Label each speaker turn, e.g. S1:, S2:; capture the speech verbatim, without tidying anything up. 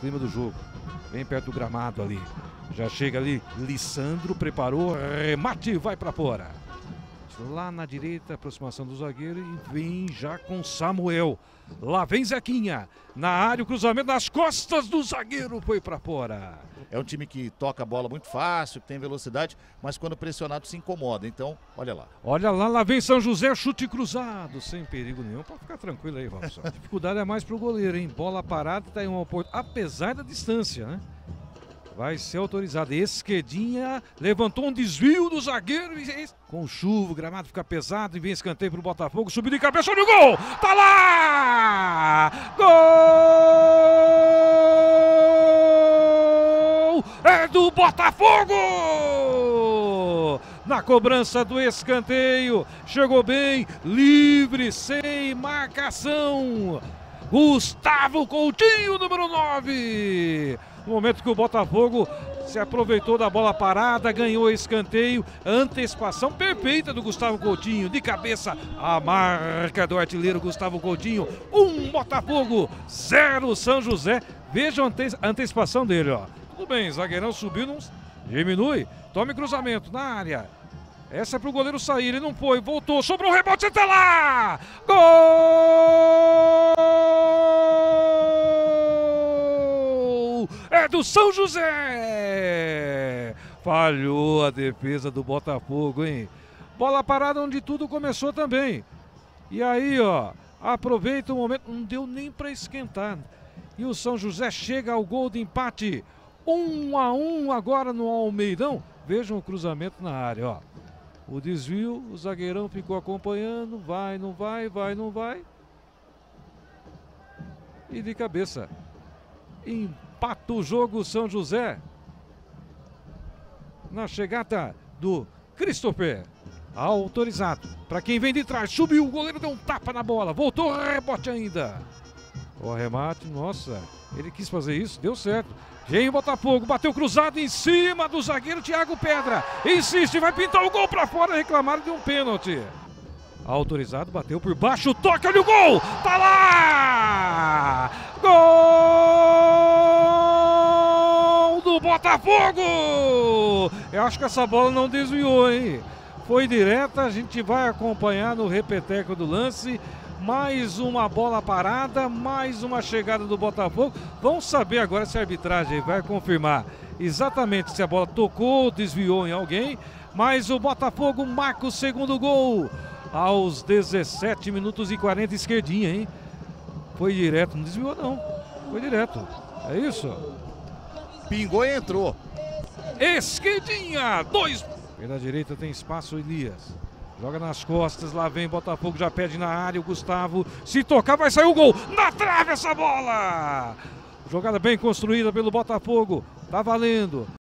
S1: clima do jogo. Bem perto do gramado ali. Já chega ali, Lissandro preparou, remate, vai para fora. Lá na direita, aproximação do zagueiro e vem já com Samuel. Lá vem Zequinha, na área o cruzamento nas costas do zagueiro, foi para fora.
S2: É um time que toca a bola muito fácil, que tem velocidade, mas quando pressionado se incomoda, então olha lá.
S1: Olha lá, lá vem São José, chute cruzado, sem perigo nenhum, pode ficar tranquilo aí, Robson. A dificuldade é mais pro goleiro, hein, bola parada, tá em uma oportunidade, apesar da distância, né? Vai ser autorizado. Esquerdinha, levantou um desvio do zagueiro. E com chuva, o gramado fica pesado e vem escanteio pro Botafogo. Subiu de cabeça, olha o gol! Tá lá! Gol! É do Botafogo! Na cobrança do escanteio. Chegou bem, livre, sem marcação. Gustavo Coutinho, número nove. No momento que o Botafogo se aproveitou da bola parada, ganhou escanteio, antecipação perfeita do Gustavo Coutinho, de cabeça, a marca do artilheiro Gustavo Coutinho, um Botafogo, zero São José. Veja a ante antecipação dele, ó. Tudo bem, zagueirão subiu, não diminui, tome cruzamento na área. Essa é pro goleiro sair, ele não foi, voltou, sobrou o rebote, até lá! Gol! É do São José! Falhou a defesa do Botafogo, hein? Bola parada onde tudo começou também. E aí, ó, aproveita o momento, não deu nem para esquentar. E o São José chega ao gol de empate. Um a um agora no Almeidão. Vejam o cruzamento na área, ó. O desvio, o zagueirão ficou acompanhando, vai, não vai, vai, não vai. E de cabeça. Empata o jogo São José. Na chegada do Christopher. Autorizado. Para quem vem de trás, subiu, o goleiro deu um tapa na bola. Voltou, rebote ainda. O arremate, nossa, ele quis fazer isso, deu certo. Vem o Botafogo, bateu cruzado em cima do zagueiro Thiago Pedra. Insiste, vai pintar o gol para fora, reclamaram de um pênalti. Autorizado, bateu por baixo, toca, olha o gol! Tá lá! Gol do Botafogo! Eu acho que essa bola não desviou, hein? Foi direta, a gente vai acompanhar no repeteco do lance. Mais uma bola parada, mais uma chegada do Botafogo. Vamos saber agora se a arbitragem vai confirmar exatamente se a bola tocou, desviou em alguém. Mas o Botafogo marca o segundo gol aos dezessete minutos e quarenta, esquerdinha, hein? Foi direto, não desviou não, foi direto, é isso?
S2: Pingou e entrou.
S1: Esquerdinha, dois. Pela direita tem espaço, Elias. Joga nas costas, lá vem Botafogo, já pede na área o Gustavo. Se tocar vai sair o gol, na trave essa bola! Jogada bem construída pelo Botafogo, tá valendo.